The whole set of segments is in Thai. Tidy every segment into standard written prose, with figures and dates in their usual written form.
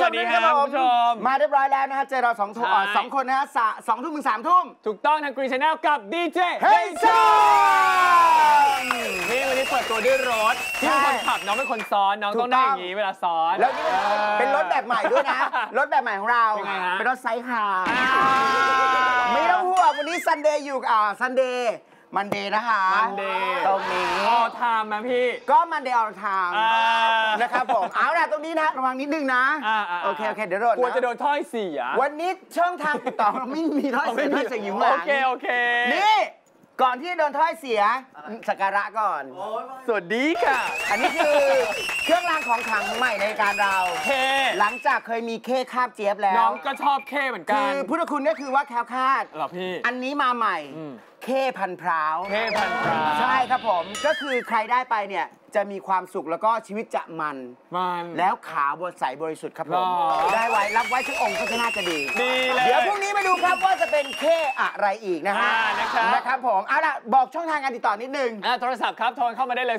วัสดีครับคุณผู้ชมมาเรียบร้อยแล้วนะฮะเจอเรา2 คนนะฮะ2 ทุ่มถึง3 ทุ่มถูกต้องทางกรีนชาแนลกับดีเจเฮ้ยซ่านี่วันนี้เปิดตัวด้วยรถที่เป็นคนขับน้องเป็นคนซ้อนน้องต้องได้อย่างนี้เวลาซ้อนแล้วนี่เป็นรถแบบใหม่ด้วยนะรถแบบใหม่ของเราเป็นรถไซส์คาร์ไม่ต้องห่วงวันนี้ซันเดย์อยู่ซันเดย์มันเดย์นะคะมันเดย์ตรงนี้ออไทม์นะพี่ก็มันเดย์ออไทม์นะครับผมเอาล่ะตรงนี้นะระวังนิดนึงนะโอเคเดี๋ยวโดนกลัวจะโดนถ้อยเสียวันนี้ช่องทางติดต่อเราไม่มีถ้อยเสียอยู่หลังโอเคนี่ก่อนที่จะโดนถ้อยเสียสักการะก่อนสวัสดีค่ะอันนี้คือเครื่องรางของขลังใหม่ในการเราเคหลังจากเคยมีเคคาบเจี๊ยบแล้วน้องก็ชอบเคเหมือนกันคือพุทธคุณก็คือว่าแคล้วคลาดหรอพี่อันนี้มาใหม่เคพันพร้าวใช่ครับผมก็คือใครได้ไปเนี่ยจะมีความสุขแล้วก็ชีวิตจะมันแล้วขาวบนใสบริสุทธิ์ครับผมได้ไว้รับไว้ทุกองค์ก็จะน่าจะดีเลยเดี๋ยวพรุ่งนี้มาดูครับว่าจะเป็นเคอะไรอีกนะฮะนะครับผมเอาล่ะบอกช่องทางการติดต่อนิดนึงโทรศัพท์ครับโทรเข้ามาได้เลย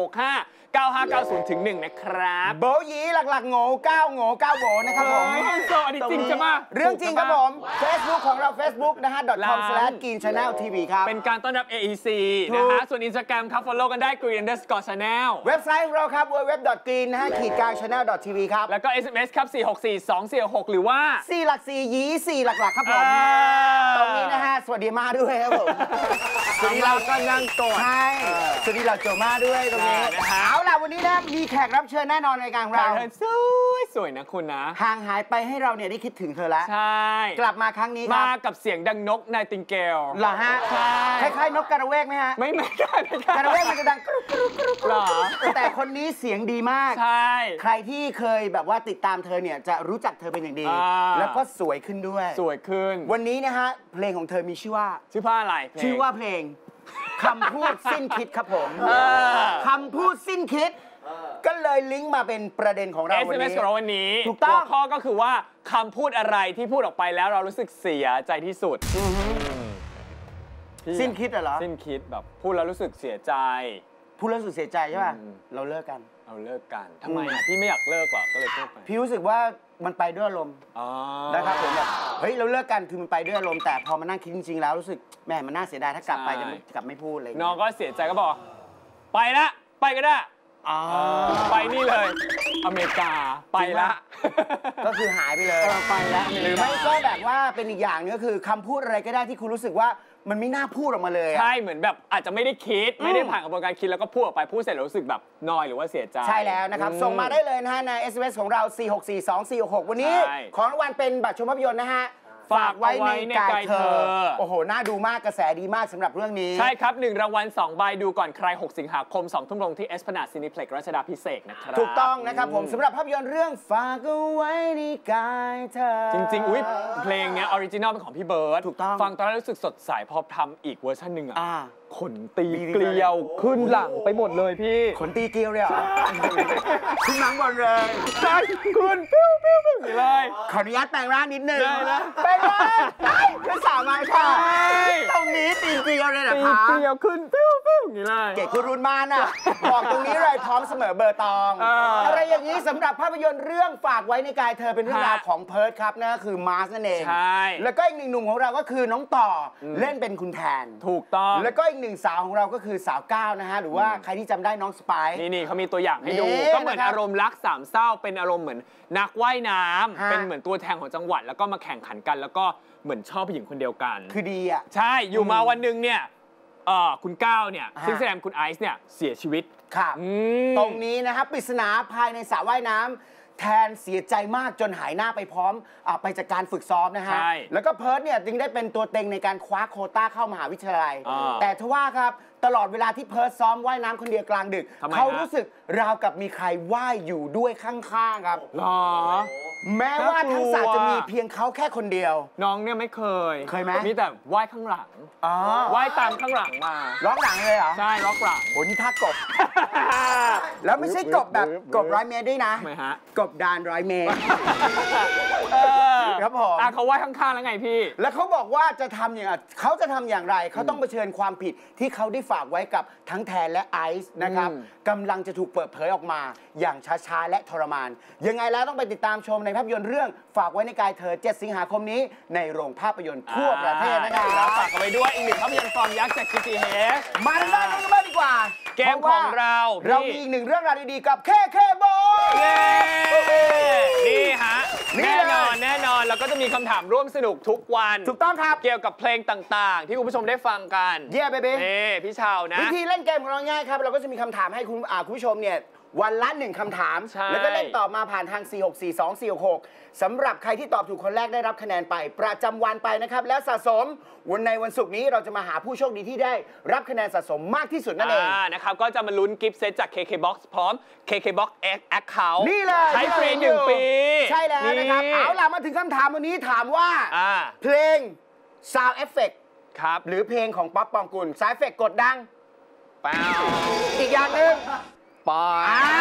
026659590-1นะครับโบยีหลักๆโง่9โง่9โบนะครับผมอันนี้จริงใช่ไหมเรื่องจริงครับผม Facebook ของเรา Facebook นะฮะ .com/greenchanneltv ครับเป็นการต้อนรับ AEC นะฮะส่วน Instagram ครับ follow กันได้ green_channel เว็บไซต์ของเราครับ www.green นะฮะ-channel.tv ครับแล้วก็ SMS ครับ4642446หรือว่า 4หลัก4ยี4หลักๆครับผมตรงนี้นะฮะสวัสดีมาด้วยครับผมสวัสดีเราก็นั่งกดใช่สวัสดีเราโจมาด้วยตรงนี้เอาล่ะวันนี้นะมีแขกรับเชิญแน่นอนในการเราสวยนะคุณนะห่างหายไปให้เราเนี่ยได้คิดถึงเธอแล้วใช่กลับมาครั้งนี้ครับมากับเสียงดังนกไนติงเกลเหรอฮะใช่คล้ายๆนกกระเวกไหมฮะไม่กระเวกมันจะดังกรุบหรอแต่คนนี้เสียงดีมากใช่ใครที่เคยแบบว่าติดตามเธอเนี่ยจะรู้จักเธอเป็นอย่างดีแล้วก็สวยขึ้นด้วยสวยขึ้นวันนี้นะฮะเพลงของเธอมีชื่อว่าอะไรชื่อว่าเพลงคำพูดสิ้นคิดครับผมคำพูดสิ้นคิดก็เลยลิงก์มาเป็นประเด็นของเราวันนี้ SMS ของเราวันนี้ถูกต้องหัวข้อก็คือว่าคำพูดอะไรที่พูดออกไปแล้วเรารู้สึกเสียใจที่สุดสิ้นคิดเหรอสิ้นคิดแบบพูดแล้วรู้สึกเสียใจพูดแล้วรู้สึกเสียใจใช่ป่ะเราเลิกกันทำไมพี่ไม่อยากเลิกหรอก็เลยพูดไปพี่รู้สึกว่ามันไปด้วยอารมณ์นะครับผมแบบเฮ้ยเราเลิกกันคือมันไปด้วยอารมณ์แต่พอมานั่งคิดจริงๆแล้วรู้สึกแหมมันน่าเสียดายถ้ากลับไปจะกลับไม่พูดอะไรน้องก็เสียใจก็บอกไปละไปก็ได้ไปนี่เลยอเมริกาไปละก็คือหายไปเลยไปละหรือไม่ก็แบบว่าเป็นอีกอย่างนึงก็คือคำพูดอะไรก็ได้ที่คุณรู้สึกว่ามันไม่น่าพูดออกมาเลยใช่เหมือนแบบอาจจะไม่ได้คิดไม่ได้ผ่านกระบวนการคิดแล้วก็พูดออกไปพูดเสร็จแล้วรู้สึกแบบนอยหรือว่าเสียใจใช่แล้วนะครับส่งมาได้เลยนะฮะใน SMS ของเรา 4642466 วันนี้ของรางวัลเป็นบัตรชมภาพยนตร์นะฮะฝากไว้ในกายเธอโอ้โหน่าดูมากกระแสดีมากสำหรับเรื่องนี้ใช่ครับ1รางวัล2ใบดูก่อนใคร6สิงหาคม2 ทุ่มตรงที่เอสพลานาดซินิเพล็กซ์รัชดาภิเษกนะครับถูกต้องนะครับผมสำหรับภาพยนตร์เรื่องฝากเอาไว้ในกายเธอจริงๆอุ๊ยเพลงเนี้ยออริจินอลเป็นของพี่เบิร์ดถูกต้องฟังตอนแรกรู้สึกสดใสพอทำอีกเวอร์ชันหนึ่งอ่ะขนตีเกลียวขึ้นหลังไปหมดเลยพี่ขนตีเกลียวเลยเหรอขึ้นหลังหมดเลยใช่ขึ้นปิ้วนี่เลยขออนุญาตแปลงร่างนิดนึงได้นะแปลงร่างเป็นสาวมาค่ะตรงนี้ตีเกลียวเลยนะคะตีเกลียวขึ้นปิ้วนี่เลยเก๋คุณรุ่นมาน่ะบอกตรงนี้เลยพร้อมเสมอเบอร์ตองอะไรอย่างนี้สำหรับภาพยนตร์เรื่องฝากไว้ในกายเธอเป็นเรื่องราวของเพิร์ทครับนั่นก็คือมาร์สนั่นเองใช่แล้วก็อีกหนึ่งหนุ่มของเราก็คือน้องต่อเล่นเป็นคุณแทนถูกต้องแล้วก็อีกหนึ่งสาวของเราก็คือสาวก้าวนะฮะหรือว่าใครที่จำได้น้องสไปซ์นี่เขามีตัวอย่างให้ดูก็เหมือนอารมณ์รักสามเศร้าเป็นอารมณ์เหมือนนักว่ายน้ำเป็นเหมือนตัวแทนของจังหวัดแล้วก็มาแข่งขันกันแล้วก็เหมือนชอบผู้หญิงคนเดียวกันคือดีอ่ะใช่อยู่มาวันหนึ่งเนี่ยคุณก้าวเนี่ยซึ่งแสดงคุณไอซ์เนี่ยเสียชีวิตครับตรงนี้นะครับปริศนาภายในสระว่ายน้ำแทนเสียใจมากจนหายหน้าไปพร้อมไปจากการฝึกซ้อมนะฮะแล้วก็เพิร์ทเนี่ยจึงได้เป็นตัวเต็งในการคว้าโควต้าเข้ามหาวิทยาลัยแต่ทว่าครับตลอดเวลาที่เพิร์ทซ้อมว่ายน้ำคนเดียวกลางดึกเขารู้สึกราวกับมีใครว่ายอยู่ด้วยข้างๆครับหรอแม้ว่าทั้งสระจะมีเพียงเขาแค่คนเดียวน้องเนี่ยไม่เคยไหมมีแต่ว่ายข้างหลังว่ายตามข้างหลังมาล็อกหลังเลยเหรอใช่ล็อกหลังโอ้นี่ท่ากบแล้วไม่ใช่กบแบบกบ100 เมตรด้วยนะไม่ฮะกบดาน100 เมตรครับผมเขาว่ายข้างๆแล้วไงพี่แล้วเขาบอกว่าจะทำอย่างไรเขาต้องเผชิญความผิดที่เขาได้ฝากไว้กับทั้งแทนและไอซ์นะครับกำลังจะถูกเปิดเผยออกมาอย่างช้าๆและทรมานยังไงแล้วต้องไปติดตามชมในภาพยนตร์เรื่องฝากไว้ในกายเธอ 7 สิงหาคมนี้ในโรงภาพยนตร์ทั่วประเทศนะครับฝากกันไว้ด้วยอีกหนึ่งภาพยนตร์ฟอร์มยักษ์จาก GTH มาด้านนู้นกันบ้างดีกว่าเกมของเรามีอีกหนึ่งเรื่องราวดีๆกับ KKBOX นี่ฮะแน่นอนแล้วก็จะมีคำถามร่วมสนุกทุกวันถูกต้องครับเกี่ยวกับเพลงต่างๆที่คุณผู้ชมได้ฟังกันเย้เบเบ้พี่ชาวนะวิธีเล่นเกมของเราง่ายครับเราก็จะมีคำถามให้คุณผู้ชมเนี่ยวันละ1คำถามแล้วก็เล่นตอบมาผ่านทาง 4642466 สำหรับใครที่ตอบถูกคนแรกได้รับคะแนนไปประจำวันไปนะครับแล้วสะสมวันศุกร์นี้เราจะมาหาผู้โชคดีที่ได้รับคะแนนสะสมมากที่สุดนั่นเองนะครับก็จะมาลุ้นกิฟต์เซตจาก KKBOX พร้อม KKBOX Account นี่เลยใช้ฟรี1 ปีใช่แล้วนะครับเอาล่ะมาถึงคำถามวันนี้ถามว่าเพลง Sound Effect ครับหรือเพลงของป๊อปปองกุล Sound Effect กดดังเปล่าอีกอย่างหนึ่งปอ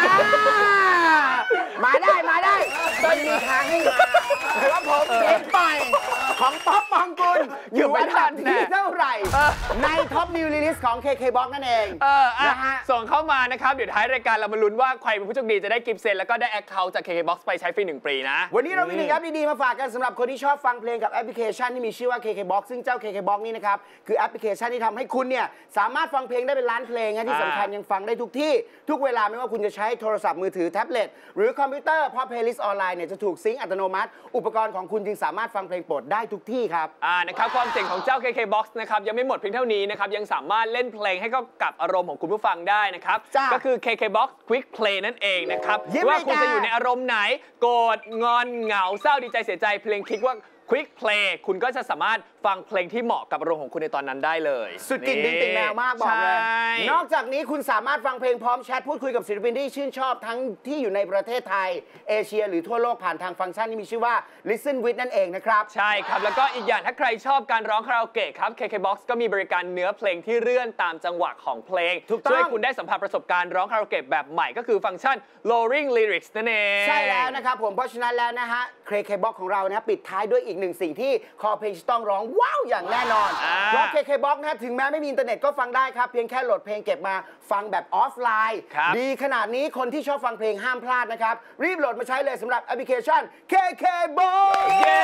มาได้ไม่มีทางให้มาแต่ว่าผมเพลงใหม่ของป๊อปปองกุลอยู่อันดับที่เท่าไหร่ในท็อปนิวรีลิสของ KKBOX นั่นเองนะฮะส่งเข้ามานะครับเดี๋ยวท้ายรายการเรามาลุ้นว่าใครเป็นผู้โชคดีจะได้กิฟต์เซตแล้วก็ได้แอคเคาท์จาก KKBOX ไปใช้ฟรี1 ปีนะวันนี้เรามีหนึ่งแอปดีๆมาฝากกันสำหรับคนที่ชอบฟังเพลงกับแอปพลิเคชันที่มีชื่อว่า KKBOX ซึ่งเจ้า KKBOX นี่นะครับคือแอปพลิเคชันที่ทำให้คุณเนี่ยสามารถฟังเพลงได้เป็นล้านเพลงที่สำคัญยังฟังได้ทุกที่ทุกเวลาไม่ว่าคุณจะใช้โทรศัพท์มือถือแท็บเล็ตหรือคอมพิวเตอร์เพราะเพลย์ลิสต์ออนไลน์เนี่ยจะถูกซิงค์อัตโนมัติอุปกรณ์ของคุณจึงสามารถฟังเพลงโปรดได้ทุกที่ครับนะครับความเจ๋งของเจ้า KKBOX นะครับยังไม่หมดเพียงเท่านี้นะครับยังสามารถเล่นเพลงให้เข้ากับอารมณ์ของคุณผู้ฟังได้นะครับก็คือ KKBOX Quick Play นั่นเองนะครับว่าคุณจะอยู่ในอารมณ์ไหนโกรธงอนเหงาเศร้าดีใจเสียใจเพลงคลิกว่า Quick Play คุณก็จะสามารถฟังเพลงที่เหมาะกับอารมณ์ของคุณในตอนนั้นได้เลยสุดกิ่งดิ่งติ่งแมวมากบอกเลยนอกจากนี้คุณสามารถฟังเพลงพร้อมแชทพูดคุยกับศิลปินที่ชื่นชอบทั้งที่อยู่ในประเทศไทยเอเชียหรือทั่วโลกผ่านทางฟังก์ชันที่มีชื่อว่า Listen with นั่นเองนะครับใช่ครับแล้วก็อีกอย่างถ้าใครชอบการร้องคาราโอเกะครับ KKBOX ก็มีบริการเนื้อเพลงที่เลื่อนตามจังหวะของเพลงช่วยคุณได้สัมผัสประสบการณ์ร้องคาราโอเกะแบบใหม่ก็คือฟังก์ชัน lowering lyrics นั่นเองใช่แล้วนะครับผมเพราะฉะนั้นแล้วนะฮะ KKBOX ของเรานะปิดท้ายด้วยอีกหนึ่งสิ่งที่คอเพลงจะต้องร้องว้าวอย่างแน่นอนเพราะ KKBOX นะถึงแม้ไม่มีอินเทอร์เน็ตก็ฟังได้ครับเพียงแค่โหลดเพลงเก็บมาฟังแบบออฟไลน์ดีขนาดนี้คนที่ชอบฟังเพลงห้ามพลาดนะครับรีบโหลดมาใช้เลยสำหรับแอปพลิเคชัน KKBOX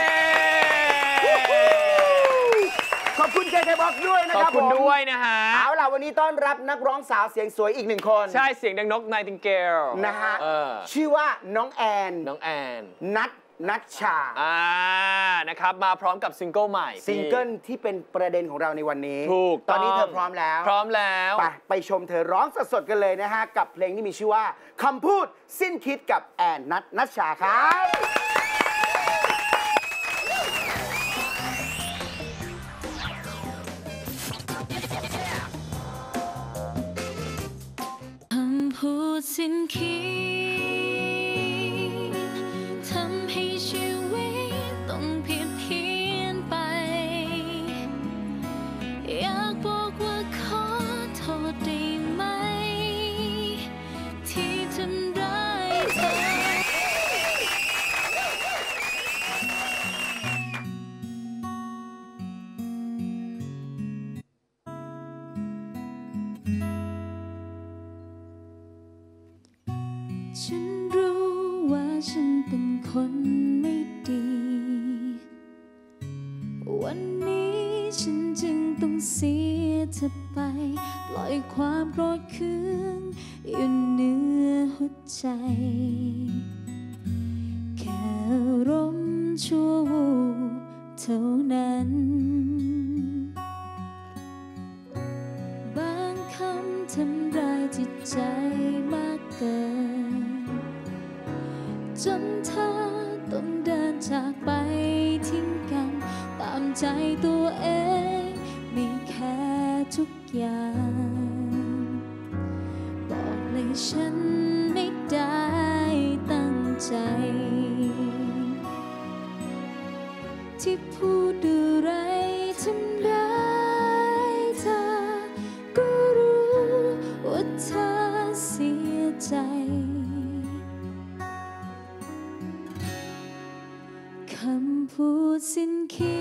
ขอบคุณ KKBOX ด้วยนะครับขอบคุณด้วยนะฮะเอาล่ะวันนี้ต้อนรับนักร้องสาวเสียงสวยอีกหนึ่งคนใช่เสียงดังนก Nightingale นะฮะชื่อว่าน้องแอนนัชชานะครับมาพร้อมกับซิงเกิลใหม่ซิงเกิลที่เป็นประเด็นของเราในวันนี้ถูกตอนนี้เธอพร้อมแล้วไปชมเธอร้องสดๆกันเลยนะฮะกับเพลงที่มีชื่อว่าคำพูดสิ้นคิดกับแอนนัชชาครับคำพูดสิ้นคิดชีวิตต้องผิดเพี้ยนไปอยากบอกว่าขอโทษได้ไหมที่ทำร้ายเธอฉันรู้ว่าฉันเป็นคนไม่ดีวันนี้ฉันจึงต้องเสียเธอไปปล่อยความโกรธเคืองอยู่เหนือหัวใจแค่อารมณ์ชั่ววูบเท่านั้นบางคำทำร้ายจิตใจมากเกินจนเธอต้องเดินจากไปทิ้งกันตามใจตัวเองไม่แค่ทุกอย่างบอกเลยฉันไม่ได้ตั้งใจที่พูดอะไรทำร้ายเธอก็รู้ว่าเธอเสียใจคำพูดสิ้นคิ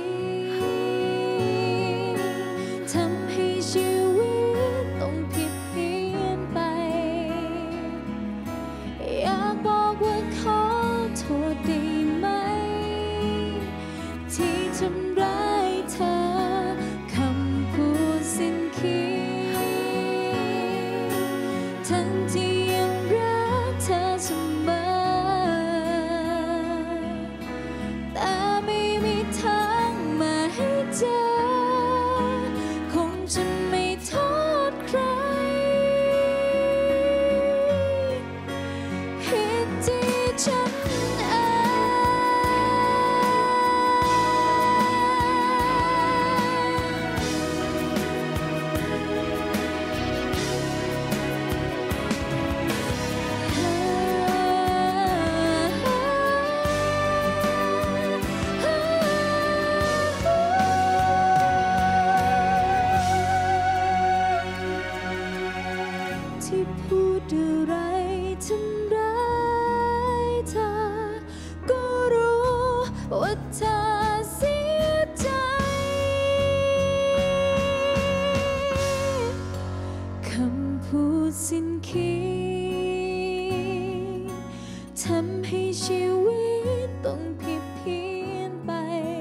ดทำให้ชีวิตต้องผิดเพี้ยนไปอยากบอกว่าขอโทษได้ไหมคีทั้งที่ยังรักเธอเสมอแต่ไม่มีทางมาให้เจอคงจะไม่โทษใครผิดที่ฉันที่พูดอะไรทำร้ายเธอก็รู้ว่าเธอเสียใจคำพูดสิ้นคิดทำให้ชีวิตต้องผิดเพี้ยนไป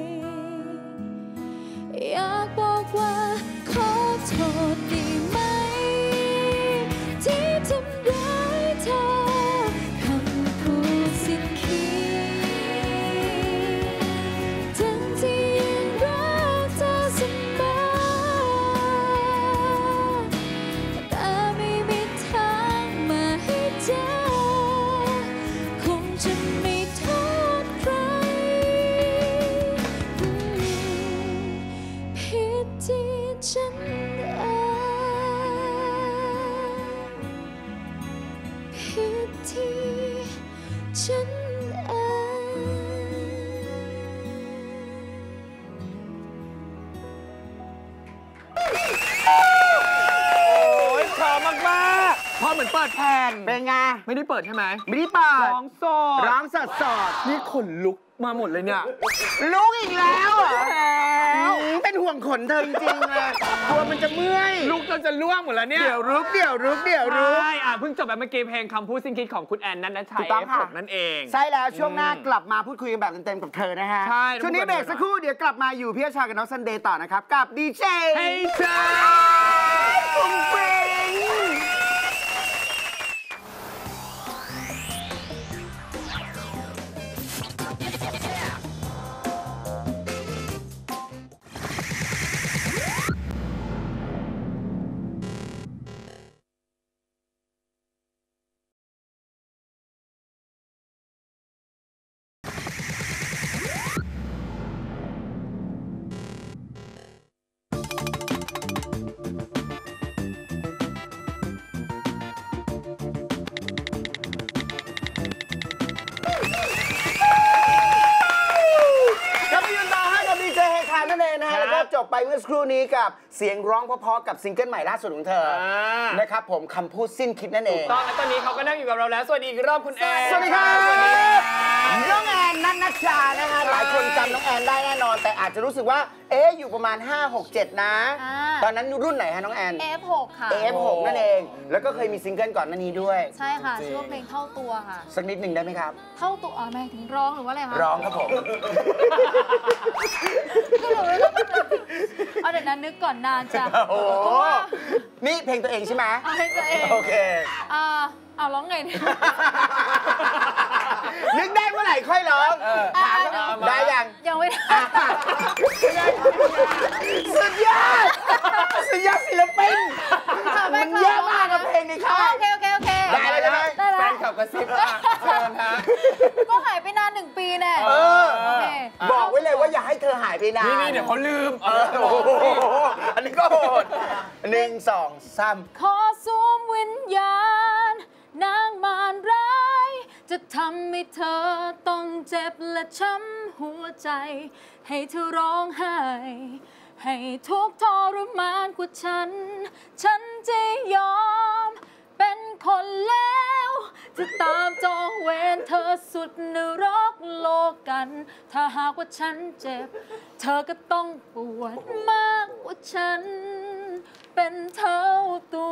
อยากบอกว่าขอโทษได้ไหมที่ทำร้ายเธอคำพูดสิ้นคิดทั้งที่ยังรักเธอเสมอแต่ไม่มีทางมาให้เจอคงจะไม่โทษใครผิดที่ฉันผิดที่ฉันเองโอ้ยพร้อมมากๆพอเหมือนเปิดแผ่นเป็นไงไม่ได้เปิดใช่ไหมไม่ได้เปิดร้องสดร้องสดสดนี่ขนลุกมาหมดเลยเนี่ยลุกอีกแล้วเหรอเป็นห่วงขนเธอจริงๆเลยกลัวมันจะเมื่อยลุกจนจะล่วงหมดแล้วเนี่ยเดี๋ยวรุกเดี๋ยวรุกเดี๋ยวรุกใช่เพิ่งจบแบบเมื่อกี้เพลงคำพูดสิ้นคิดของคุณแอนนันทชัถูยกต้องค่ะ F6 นั่นเองใช่แล้วช่วงหน้ากลับมาพูดคุยกันแบบเต็มๆกับเธอนะฮะใช่ช่วงนี้เบรกสักครู่เดี๋ยวกลับมาอยู่พี่ชากับน้องซันเดย์ต่อนะครับ กับดีเจให้เธอฟุ้งฟิ้ง นั่นเองนะฮะแล้วก็จบไปเมื่อสักครู่นี้กับเสียงร้องเพราะๆกับซิงเกิลใหม่ล่าสุดของเธอนะครับผมคำพูดสิ้นคิดนั่นเองถูกต้องและตอนนี้เขาก็นั่งอยู่กับเราแล้วสวัสดีอีกรอบคุณแอนสวัสดีครับน้องแอนนัทนัชชานะฮะหลายคนจำน้องแอนได้แน่นอน แต่อาจจะรู้สึกว่าอยู่ประมาณ 5 6 7 นะ ตอนนั้นรุ่นไหนฮะน้องแอน F6 ค่ะ F6 นั่นเองแล้วก็เคยมีซิงเกิลก่อนหน้านี้ด้วยใช่ค่ะชื่อว่าเพลงเท่าตัวค่ะสักนิดหนึ่งได้ไหมครับเท่าตัวหมายถึงร้องหรือว่าอะไรคะร้องครับผมคือหนูไม่ต้องเอาเดี๋ยวนั้นนึกก่อนนานจ้ะโอ้โหนี่เพลงตัวเองใช่ไหมเอาเพลงตัวเองโอเคเอาร้องไงเนี่ยนึกได้เมื่อไหร่ค่อยร้องได้ยังยังไม่ได้สุดยอดสุดยอดศิลปินมันเยอะมากกับเพลงในค่ายโอเคได้เลยใช่ไหมได้แล้วแฟนขับกระซิบเชิญฮะก็หายไปนาน1 ปีแน่ โอเคบอกไว้เลยว่าอย่าให้เธอหายไปนานนี่เดี๋ยวเขาลืมโอ้โหอันนี้ก็โหด1 2 3 ขอสวมวิญญาณนางมารร้ายจะทำให้เธอต้องเจ็บและช้ำหัวใจ ให้เธอร้องไห้ให้ทุกข์ทรมานกว่าฉันจะยอมเป็นคนแล้วจะตามจองเวรเธอสุดนรกโลกัน ถ้าหากว่าฉันเจ็บเธอก็ต้องปวดมากกว่าฉันเป็นเท่าตัว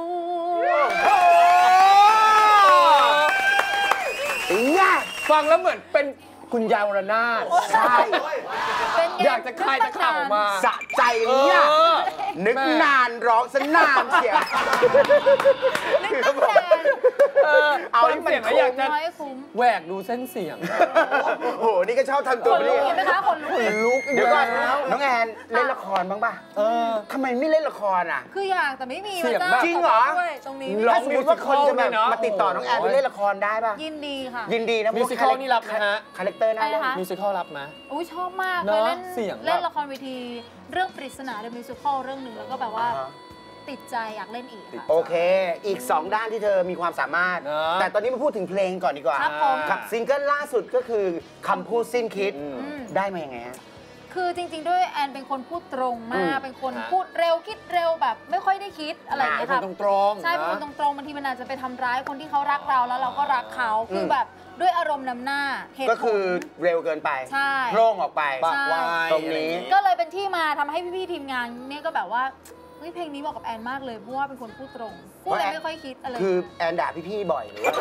ฟังแล้วเหมือนเป็นคุณยายวรนาถเป็นไงอยากจะคายตะขาบออกมาสะใจเนี่ยนึกนานร้องสนานเชียวนึกตั้งนานเอาให้มันเสียงแล้วอยากจะน้อยคุ้มแหวกดูเส้นเสียงโอ้โหนี่ก็ชอบทำขตัวนลุนี่กเห็นไหมคะขนลุกลุกเดี๋ยวก่อนน้องแอนเล่นละครบ้างป่ะทำไมไม่เล่นละครอ่ะคืออยากแต่ไม่มีเสียงมาแบบจริงเหรอด้วยตรงนี้ถ้าสมมติว่าคนจะแบบเนอะมาติดต่อน้องแอนไปเล่นละครได้ป่ะยินดีค่ะยินดีนะมิวสิคอลนี่รับนะฮะคาแรคเตอร์น่าเล่นอะไรนะคะมิวสิคอลรับไหมอุ้ยชอบมากเนเคอะยเล่นเสียงแบบเล่นละครเวทีเรื่องปริศนาเดอะมิวสิคลเรื่องหนึ่งแล้วก็แบบว่าอ่าฮะติดใจอยากเล่นอีกค่ะโอเค อีก 2 ด้านที่เธอมีความสามารถเนอะแต่ตอนนี้มาพูดถึงเพลงก่อนดีกว่าครับผมครับซิงเกิลล่าสุดก็คือคำพูดสิ้นคิดอืมได้มาอย่างไงฮะคือจริง ๆ ด้วยแอนเป็นคนพูดตรงมาอืกมเป็นคนฮะพูดเร็วคิดเร็วแบบไม่ค่อยได้คิดอะไรอย่างเป็เงี้นยคนค่ะตรงๆใช่เป็นคนตรงๆบางทีมันอาจจะไปทำร้ายคนที่เขารักเราแล้วเราก็รักเขาคือแบบด้วยอารมณ์นำหน้าเหตุผลก็คือเร็วเกินไปใช่โพร่งออกไปปากวายตรงนี้ก็เลยเป็นที่มาทำให้พี่ๆทีมงานเนี่ยก็แบบว่าเฮ้ยเพลงนี้เหมาะกับแอนมากเลยเพราะว่าเป็นคนพูดตรงพูดอะไรไม่ค่อยคิดอะไรคือแอนด่าพี่ๆบ่อยหรือว่า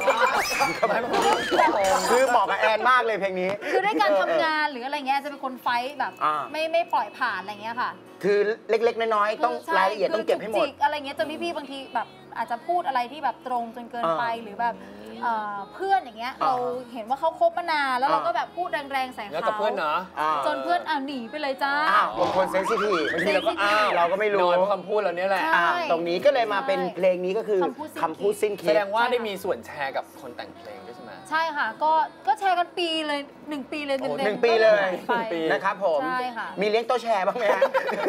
คือเหมาะกับแอนมากเลยเพลงนี้คือด้วยการทำงานหรืออะไรเงี้ยจะเป็นคนไฟท์แบบอ่าไม่ปล่อยผ่านอะไรเงี้ยค่ะคือเล็กๆน้อยๆต้องใช่รายละเอียดต้องเก็บให้หมดคือจุกจิกอะไรเงี้ยจนพี่ๆบางทีแบบอาจจะพูดอะไรที่แบบตรงจนเกินไปหรือแบบเพื่อนอย่างเงี้ยเราเห็นว่าเขาคบมานานแล้วเราก็แบบพูดแรงๆใส่แล้วเขากับเพื่อนเนาะจนเพื่อนหนีไปเลยจ้าอ้าวบางคนเซนซิทีฟบางทีเราก็อ้าวเราก็ไม่รู้น้อยเพราะคำพูดเราเนี่ยแหละใช่ตรงนี้ก็เลยมาเป็นเพลงนี้ก็คือคำพูดสิ้นคิแสดดงว่าได้มีส่วนแชร์กับคนแต่งเพลงด้วยใช่ไหมใช่ค่ะก็แชร์กันปีเลย1 ปีเลยเต็มโอ้ๆหนึ่งปีเลยไปปีนะครับผมใช่ค่ะมีเลี้ยงโต๊ะแชร์บ้างไหมฮะ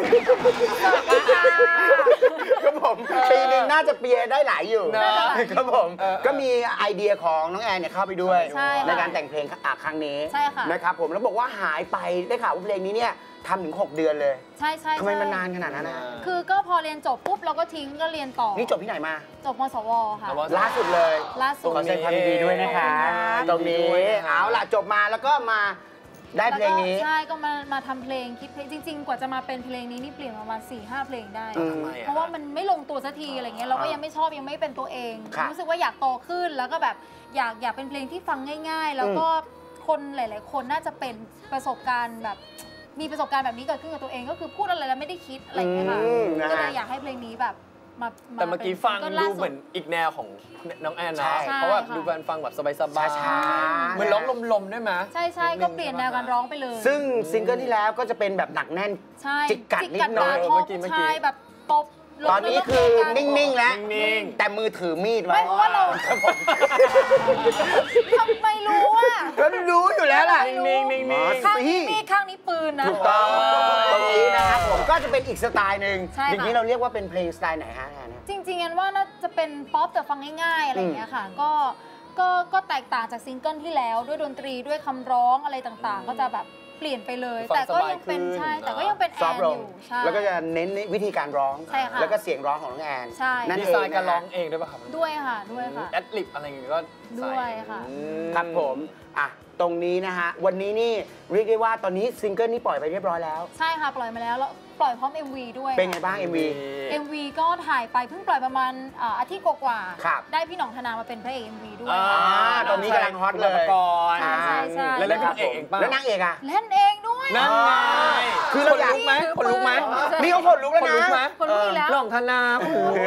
ครับผมปีหนึ่งน่าจะเปียได้หลายอยู่เนอะครับผมเออก็มีไอเดียของน้องแอนเนี่ยเข้าไปด้วยใช่ค่ะในการแต่งเพลงครั้งนี้ใช่ค่ะนะครับผมแล้วบอกว่าหายไปได้ข่าวว่าเพลงนี้เนี่ยทำถึง 6 เดือนเลยใช่ใช่ทำไมมันนานขนาดนั้นนะคือก็พอเรียนจบปุ๊บเราก็ทิ้งก็เรียนต่อนี่จบที่ไหนมาจบมสวค่ะแต่ว่าล่าสุดเลยล่าสุดขอแสดงความยินดีด้วยนะคะขอบคุณค่ะตรงนี้ยินดีด้วยนะคะเอาล่ะจบมาแล้วก็มาได้เพลงนี้ใช่ก็มาทำเพลงคิดเพลงจริง ๆ กว่าจะมาเป็นเพลงนี้นี่เปลี่ยนประมาณ 4-5 เพลงได้อืมทำไมอะเพราะว่ามันไม่ลงตัวสักทีอะไรเงี้ยเราก็ยังไม่ชอบยังไม่เป็นตัวเองครับรู้สึกว่าอยากโตขึ้นแล้วก็แบบอยากเป็นเพลงที่ฟังง่าย ๆ แล้วก็คนหลาย ๆ คนน่าจะเป็นประสบการณ์แบบมีประสบการณ์แบบนี้เกิดขึ้นกับตัวเองก็คือพูดอะไรแล้วไม่ได้คิดอะไรอย่างเงี้ยค่ะนะก็เลฮะยอยากให้เพลงนี้แบบมาแต่เมื่อกี้ฟังป็นซิดูล่าสุเหมือนอีกแนวของน้องแอนใช่เนาะเพราะว่าดูการฟังแบบสบายๆช้าๆเหมือนร้องลมๆด้วยไหมใช่ก็เปลี่ยนแนวการร้องไปเลยซึ่งซิงเกิลที่แล้วก็จะเป็นแบบหนักแน่นใช่จิกกัดนิดหน่อยจิกกัดเมื่อกี้ใช่แบบตบตอนนี้คือนิ่งๆแล้วนิ่งแต่มือถือมีดไว้ไม่เพราะว่าเราทำไมรู้อ่ะก็รู้อยู่แล้วล่ะนิ่งๆนิ่งๆมาข้างนี้สิมีดข้างนี้ปืนนะถูกต้องตรงนี้นะครับผมก็จะเป็นอีกสไตล์หนึ่งใช่ค่ะอย่างนี้เราเรียกว่าเป็นเพลงสไตล์ไหนฮะแอนเนี่ยจริงๆอันว่าน่าจะเป็นป๊อปแต่ฟังง่ายๆอะไรอย่างเงี้ยค่ะก็แตกต่างจากซิงเกิลที่แล้วด้วยดนตรีด้วยคำร้องอะไรต่างๆ ก็จะแบบเปลี่ยนไปเลยฟังแต่ก็ยังเป็นสบายขึ้นใช่แต่ก็ยังเป็นแอซอฟนต์ลอง ยู่ใช่แล้วก็จะเน้นวิธีการร้องใช่ค่ะแล้วก็เสียงร้องของน้องแอนใช่นั่นดีเอไซงน์การร้องเองด้วยป่ะครับด้วยค่ะแอดลิปอะไรอย่างเงี้ยก็ใส่ด้วยค่ะอืครับผมอ่ะตรงนี้นะฮะวันนี้นี่เรียกได้ว่าตอนนี้ซิงเกิลนี้ปล่อยไปเรียบร้อยแล้วใช่ค่ะปล่อยมาแล้วปล่อยพร้อม MV ด้วยเป็นไงบ้าง MV MV ก็ถ่ายไปเพิ่งปล่อยประมาณอาทิตย์กว่าๆครับได้พี่หน่องธนามาเป็นพระเอก MV ด้วยตอนนี้กำลังฮอตเลยก่อนใช่ใช่แล้วเล่นเป็นเอกเองป่ะแล้วนางเอกอ่ะเล่นเองด้วยนั่นไงคือเราอยากคนลุกไหมคนลุกไหมนี่เขาขนลุกแล้วคนนะลุกไหมคนลุกอีกแล้วหล่องธนาคนลุก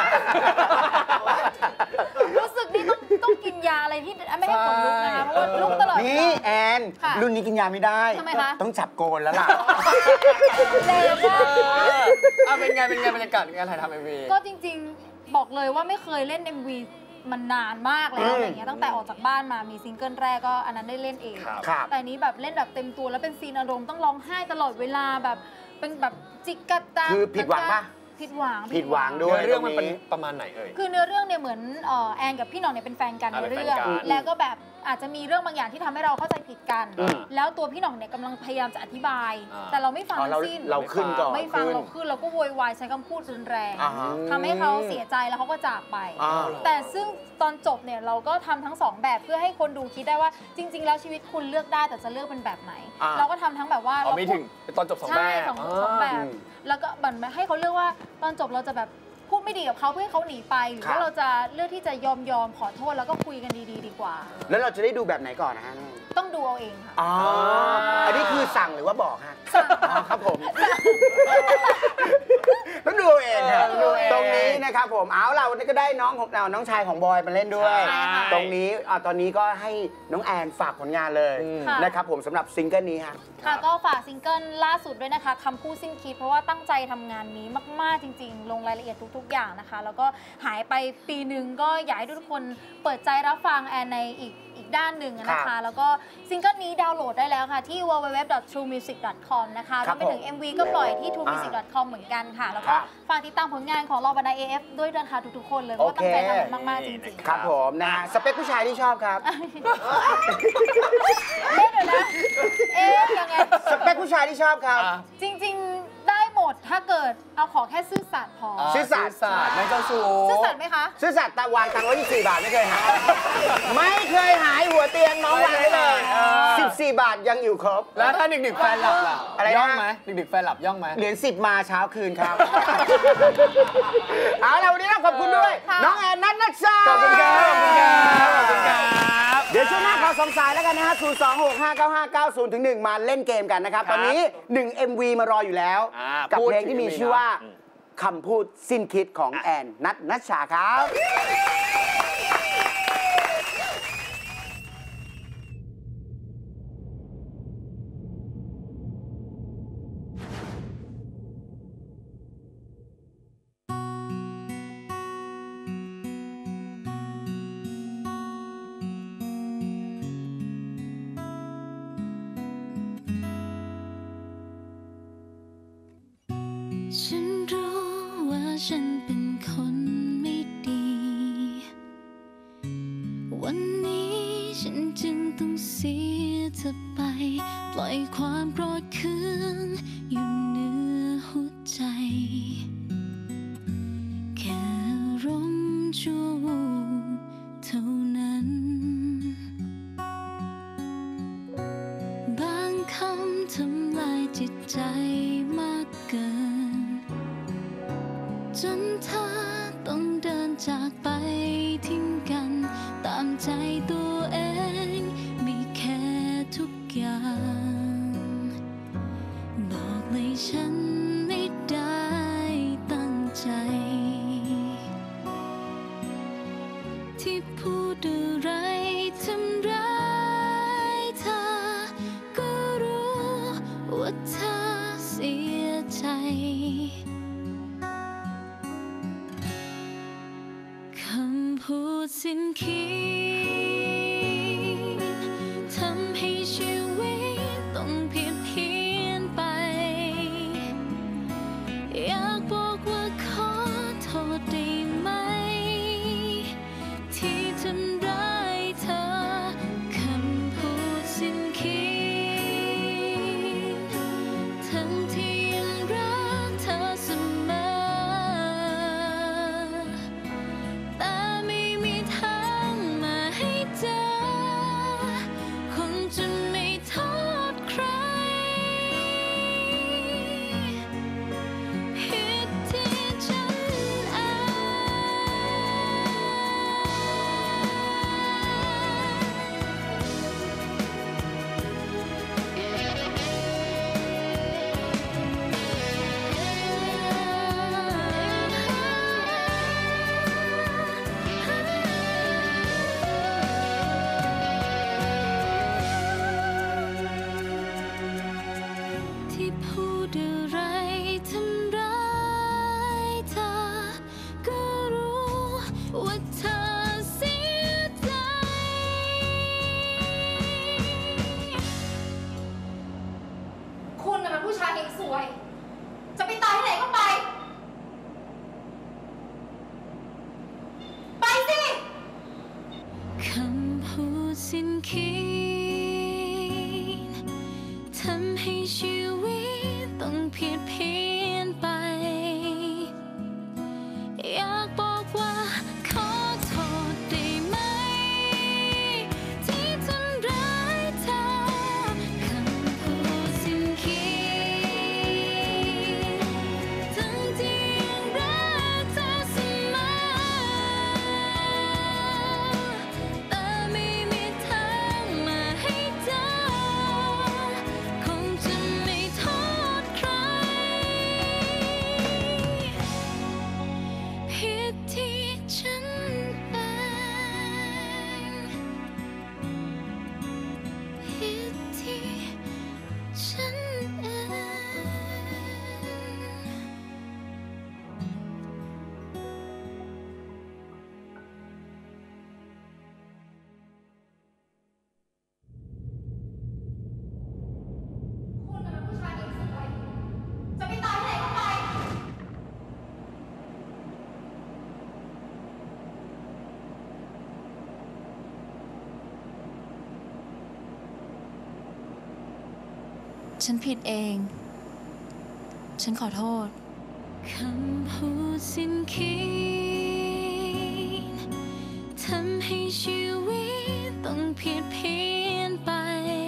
รู้สึกนี่ต้องกินยาอะไรที่ไม่ให้ขนลุกนะคะเพราะว่าลุกตลอดนี่แอนค่ะรุ่นนี้กินยาไม่ได้ทำไมคะต้องจับโกนแล้วล่ะแรงมากเป็นไงบรรยากาศการถ่ายทำเอ็มวีก็จริงๆบอกเลยว่าไม่เคยเล่น MV มันนานมากแล้วอะไรเงี้ยตั้งแต่ออกจากบ้านมามีซิงเกิลแรกก็อันนั้นได้เล่นเองครับแต่อันนี้แบบเล่นแบบเต็มตัวแล้วเป็นซีนอารมณ์ต้องร้องไห้ตลอดเวลาแบบเป็นแบบจิกกัดตาคือผิดหวังปะผิดหวังผิดหวังด้วยเรื่องมันเป็นประมาณไหนเอ่ยคือเนื้อเรื่องเนี่ยเหมือนแอนกับพี่หน่องเนี่ยเป็นแฟนกันในเป็นแฟนเรื่องกันแล้วก็แบบอาจจะมีเรื่องบางอย่างที่ทำให้เราเข้าใจผิดกันอืมแล้วตัวพี่หน่องเนี่ยกำลังพยายามจะอธิบายอ่าแต่เราไม่ฟังอ๋อทั้งสิ้นเราขึ้นก่อนไม่ฟังเราขึ้นเราก็โวยวายใช้คำพูดรุนแรงอ่าฮะทำให้เขาเสียใจแล้วเขาก็จากไปอ่าแต่ซึ่งตอนจบเนี่ยเราก็ทำทั้งสองแบบเพื่อให้คนดูคิดได้ว่าจริง ๆ แล้วชีวิตคุณเลือกได้แต่จะเลือกเป็นแบบไหนอ่าเราก็ทำทั้งแบบว่าอ๋อเราไม่พูถึดงตอนจบสองแบใช่บสองแบบ แล้วก็บันให้เขาเลือกว่าตอนจบเราจะแบบพูดไม่ดีกับเขาเพื่อให้เขาหนีไปหรือว่าเราจะเลือกที่จะยอมขอโทษแล้วก็คุยกันดีๆดีกว่าแล้วเราจะได้ดูแบบไหนก่อนนะฮะต้องดูเอาเองค่ะอ๋ออันนี้คือสั่งหรือว่าบอกฮะครับผมต้องดูเองครับตรงนี้นะครับผมเอาล่ะวันนี้ก็ได้น้องชายของบอยมาเล่นด้วยตรงนี้ตอนนี้ก็ให้น้องแอนฝากผลงานเลยนะครับผมสำหรับซิงเกิลนี้ฮะค่ะก็ฝากซิงเกิลล่าสุดด้วยนะคะคำพูดสิ้นคิดเพราะว่าตั้งใจทำงานนี้มากๆจริงๆลงรายละเอียดทุกๆอย่างนะคะแล้วก็หายไปปีหนึ่งก็อยากให้ทุกคนเปิดใจรับฟังแอนในอีกด้านหนึ่งนะคะแล้วก็ซิงเกิลนี้ดาวน์โหลดได้แล้วค่ะที่ www.truemusic.com นะคะรวมไปถึง MV ก็ปล่อยที่ truemusic.com เหมือนกันค่ะแล้วก็ฝากติดตามผลงานของเราบรรดา AF ด้วยนะคะทุกๆคนเลยเพราะว่าตั้งใจทำมากๆจริงๆครับผมนะสเปคผู้ชายที่ชอบครับเดี๋ยวนะยังไงสเปคผู้ชายที่ชอบครับจริงๆได้หมดถ้าเกิดเอาขอแค่ซื่อสัตย์พอซื่อสัตย์ไม่เจ้าชู้ซื่อสัตย์ไหมคะซื่อสัตย์ตะวางตังค์24 บาทไม่เคยหายไม่เคยหายหัวเตียงน้องวางได้เลย14 บาทยังอยู่ครบแล้วถ้าดึกๆแฟนหลับล่ะอะไรย่องไหมดึกๆแฟนหลับย่องไหมเหรียญ10มาเช้าคืนครับเอาล่ะวันนี้เราขอบคุณด้วยน้องแอนนัทชาขอบคุณครับขอบคุณครับเดี๋ยวช่วงหน้าขอ2 สายแล้วกันนะฮะ026595590-1มาเล่นเกมกันนะครับตอนนี้1 MV มารออยู่แล้วกับเพลงที่มีชื่อว่าคำพูดสิ้นคิดของแอนนัทชาครับฉันรู้ว่าฉันเป็นคนไม่ดีวันนี้ฉันจึงต้องเสียเธอไปปล่อยความโกรธเคืองอยู่เหนือหัวใจแค่ลมชั่ววูบเท่านั้นบางคำทำลายจิตใจมากเกินจนเธอต้องเดินจากไปทิ้งกันตามใจตัวเองไม่แค่ทุกอย่างบอกเลยฉันไม่ได้ตั้งใจที่พูดอะไรทำร้ายเธอก็รู้ว่าเธอเสียใจคำพูดสิ้นคิดทำให้ชีวิตต้องผิดเพี้ยนไปอยากบอกว่าขอโทษได้ไหมที่ทำร้ายเธอคำพูดสิ้นคิดทั้งที่ยังรักเธอเสมอแต่ไม่มีทางมาให้เจอคงจะไม่โทษใครผิดที่ฉันเองที่พูดอะไรทำร้ายเธอก็รู้ว่าเธอเสียใจคุณน่ะเป็นผู้ชายเฮงซวย จะไปตายที่ไหนก็ไป ไปสิคำพูดสิ้นคิดทำให้ชีวิตต้องผิดเพี้ยนไปอยากบอกว่าขอโทษได้ไหมที่ทำร้ายเธอคำพูดสิ้นคิดทั้งที่ยังรักเธอฉันผิดเอง ฉันขอโทษคำพูดสิ้นคิดทำให้ชีวิตต้องผิดเพี้ยนไป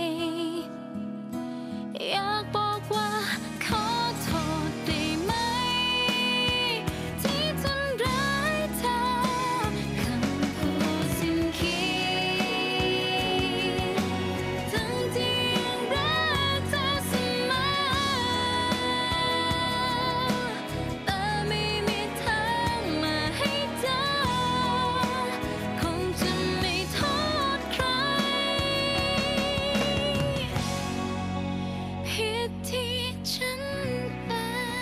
อยากบอกว่าขอโทษได้ไหมที่ทำร้ายเธอคำพูดสิ้นคิดทั้งที่ยังรักเธอเสมอแต่ไม่มีทางมาให้เธอคงจะไม่โทษใครผิดที่ฉันเอง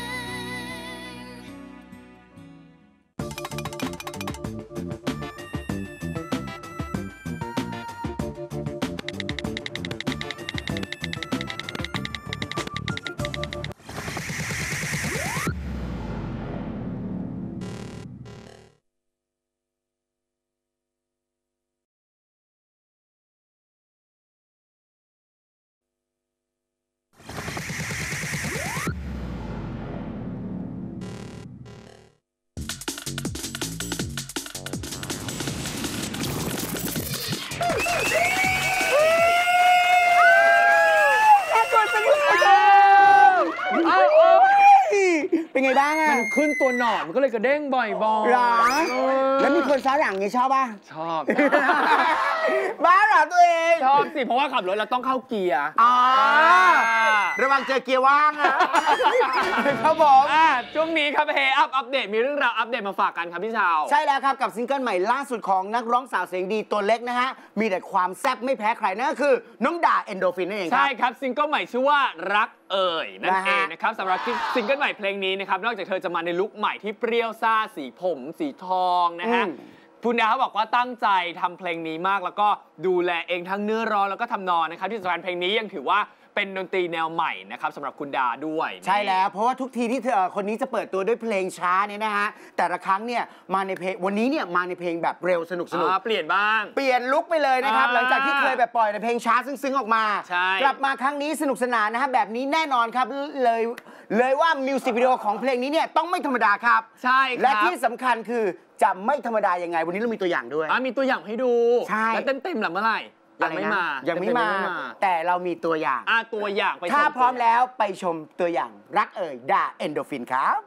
เป็นไงบ้างอะมันขึ้นตัวหนอนมันก็เลยกระเด้งบ่อยๆหรอแล้วมีคนซ้อนหลังนี้ชอบป่ะชอบบ้าเหรอตัวเองชอบสิเพราะว่าขับรถเราต้องเข้าเกียร์อ๋อระวังเจอเกียร์ว่างนะครับผมช่วงนี้ครับเฮอัปเดตมีเรื่องราวอัปเดตมาฝากกันครับพี่ชาวใช่แล้วครับกับซิงเกิลใหม่ล่าสุดของนักร้องสาวเสียงดีตัวเล็กนะฮะมีแต่ความแซ่บไม่แพ้ใครนั่นก็คือน้องด่าเอนโดฟินนั่นเองครับใช่ครับซิงเกิลใหม่ชื่อว่ารักเอ่ยนั่นเองนะครับสำหรับซิงเกิลใหม่เพลงนี้นะครับนอกจากเธอจะมาในลุคใหม่ที่เปรี้ยวซ่าสีผมสีทองนะฮะคุณดาเขาบอกว่าตั้งใจทำเพลงนี้มากแล้วก็ดูแลเองทั้งเนื้อร้องแล้วก็ทำนองนะครับที่สำคัญเพลงนี้ยังถือว่าเป็นดนตรีแนวใหม่นะครับสำหรับคุณดาด้วยใช่แล้วเพราะว่าทุกทีที่คนนี้จะเปิดตัวด้วยเพลงช้าเนี่ยนะฮะแต่ละครั้งเนี่ยมาในเพลงวันนี้เนี่ยมาในเพลงแบบเร็วสนุกเปลี่ยนบ้างเปลี่ยนลุคไปเลยนะครับหลังจากที่เคยแบบปล่อยในเพลงช้าซึ้งๆออกมา กลับมาครั้งนี้สนุกสนานนะฮะแบบนี้แน่นอนครับเลยว่ามิวสิกวิดีโอของเพลงนี้เนี่ยต้องไม่ธรรมดาครับใช่ครับและที่สำคัญคือจะไม่ธรรมดายังไงวันนี้เรามีตัวอย่างด้วยมีตัวอย่างให้ดูใช่แล้วเต็มๆหรือเมื่อไหร่ยังไม่มาแต่เรามีตัวอย่างตัวอย่างไปถ้าพร้อมแล้วไปชมตัวอย่างรักเอ่ยด่าเอนโดฟินครับ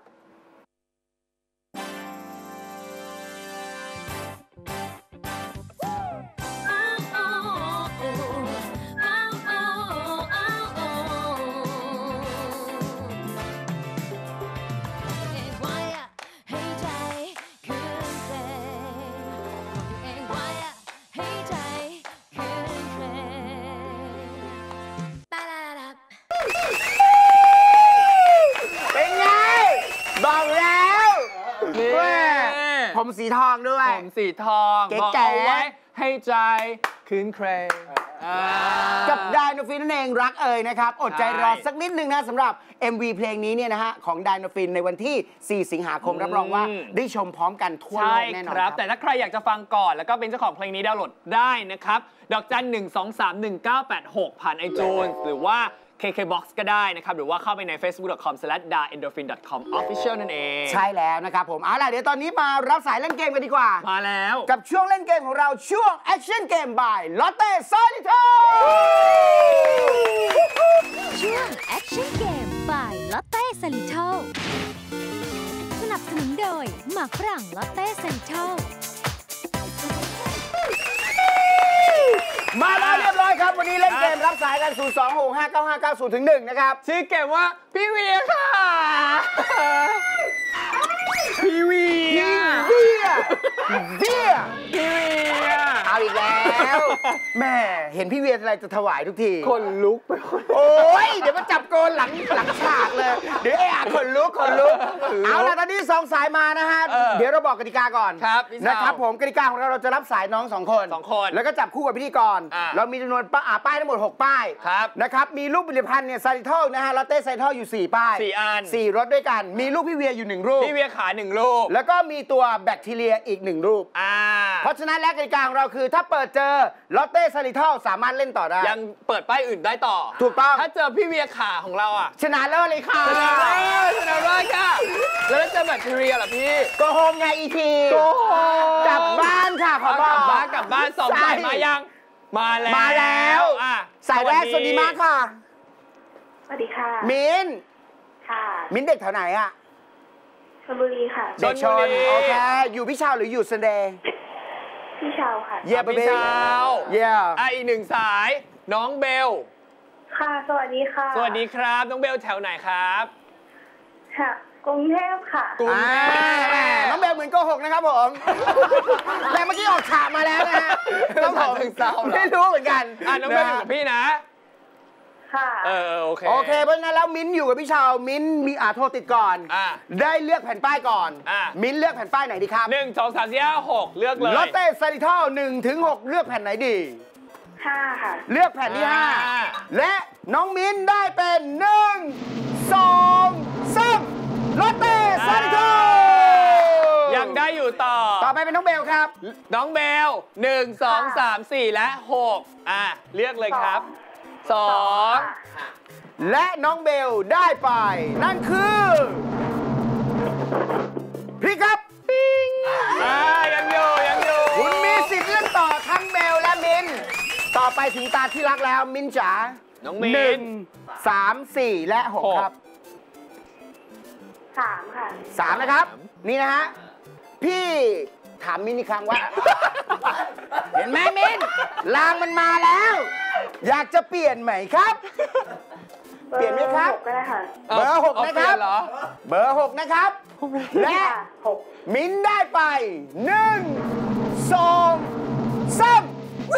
ผมสีทองด้วยผมสีทองบอกเอาไว้ให้ใจคืนเครงกับไดโนฟินนั่นเองรักเอ่ยนะครับอดใจรอสักนิดนึงนะสำหรับ MV เพลงนี้เนี่ยนะฮะของไดโนฟินในวันที่ 4 สิงหาคมรับรองว่าได้ชมพร้อมกันทั่วโลกแน่นอนครับแต่ถ้าใครอยากจะฟังก่อนแล้วก็เป็นเจ้าของเพลงนี้ดาวน์โหลดได้นะครับดอกจัน 1231986 ผ่าน iTunes หรือว่า KKBOX ก็ได้นะครับหรือว่าเข้าไปใน facebook.com/daendorphin.com/official นั่นเองใช่แล้วนะครับผมเอาล่ะเดี๋ยวตอนนี้มารับสายเล่นเกมกันดีกว่ามาแล้วกับช่วงเล่นเกมของเราช่วง Action Game by Lotte Solito ช่วง Action Game by Lotte Solito สนับสนุนโดยหมากฝรั่ง Lotte Solito มาแล้วเรียบร้อยครับวันนี้เล่นเกมรับสายกัน 026595590-1 นะครับชื่อเกมว่าพี่เวียค่ะพี่เวียเอาอีกแล้วแม่เห็นพี่เวียอะไรจะถวายทุกทีคนลุกไปโอ้ยเดี๋ยวมาจับโกนหลังฉากเลยเดี๋ยวคนลุกเอาล่ะตอนนี้2 สายมานะฮะเดี๋ยวเราบอกกติกาก่อนครับนะครับผมกติกาของเราจะรับสายน้อง2 คน แล้วก็จับคู่กับพิธีกรเรามีจำนวนป้ายทั้งหมด6 ป้ายนะครับมีรูปผลิตภัณฑ์เนี่ยซาริทอลนะฮะลอตเต้ซาริทอลอยู่4 ป้าย 4 อัน 4 รถด้วยกันมีรูปพี่เวียอยู่1 รูปพี่เวียขา1 รูปแล้วก็มีตัวแบคทีเรียอีก1 รูปเพราะฉะนั้นและกติกาของเราคือถ้าเปิดเจอลอตเต้ซาริทอลสามารถเล่นต่อได้ยังเปิดป้ายอื่นได้ต่อถูกต้องถ้าเจอพี่เวียขาของเราอ่ะชนะเลิศเลยค่ะชนะเลยค่ะแล้วเจอแบคทีเรียเหรอพี่โกโฮมไงอีทีโกโฮมกลับบ้านค่ะขอบอกกลับบ้าน2 สายมายังมาแล้วสายแรกสวัสดีมากค่ะสวัสดีค่ะมิ้นค่ะมิ้นเด็กแถวไหนอ่ะชลบุรีค่ะเด็กชลโอเคอยู่พี่ชาวหรืออยู่ซันเดย์พี่ชาวค่ะพี่ชาวอีก1 สายน้องเบลค่ะสวัสดีค่ะสวัสดีครับน้องเบลแถวไหนครับค่ะกรุงเทพค่ะกรุงเทพน้องเบลเหมือนโกหกนะครับผมแต่เมื่อกี้ออกฉากมาแล้วนะฮะต้องผมไม่รู้เหมือนกันน้องเบลอยู่กับพี่นะค่ะโอเคเพราะฉะนั้นแล้วมิ้นอยู่กับพี่ชาวมิ้นมีโทรติดก่อนได้เลือกแผ่นป้ายก่อนมิ้นเลือกแผ่นป้ายไหนดีครับ 1 2 3 4 5 6เลือกเลยลอตเต้ซาริทอล1 ถึง 6เลือกแผ่นไหนดี 5ค่ะเลือกแผ่นที่5และน้องมิ้นได้เป็น1 2 3ลอตเต้ซาริทอลยังได้อยู่ต่อไปเป็นน้องเบลครับน้องเบล1 2 3 4และ6เลือกเลยครับ2 และน้องเบลได้ไปนั่นคือพี่ครับปิ้งยังอยู่คุณมีสิทธิ์เล่นต่อทั้งเบลและมินต่อไปถึงตาที่รักแล้วมินจ๋าน้องมิน 1 3 4และ6ครับ 3ค่ะ 3นะครับนี่นะฮะพี่ถามมินอีกครั้งว่าเห็นไหมมินรางมันมาแล้วอยากจะเปลี่ยนไหมครับเปลี่ยนไหมครับก็ได้ค่ะเบอร์6นะครับเบอร์6นะครับและมิ้นได้ไป1 2 3